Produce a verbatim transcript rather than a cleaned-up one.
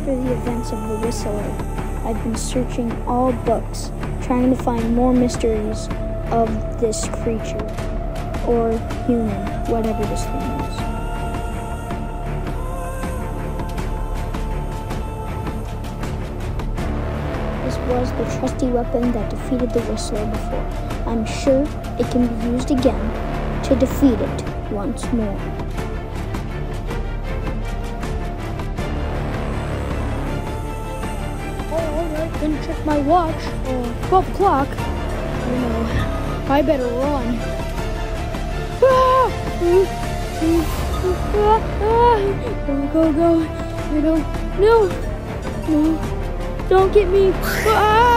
after the events of The Whistler, I've been searching all books, trying to find more mysteries of this creature, or human, whatever this thing is. This was the trusty weapon that defeated the Whistler before. I'm sure it can be used again to defeat it once more. Didn't check my watch. Uh, twelve o'clock. You know, I better run. Ah! Go, go, go. I don't. No. No. Don't get me. Ah!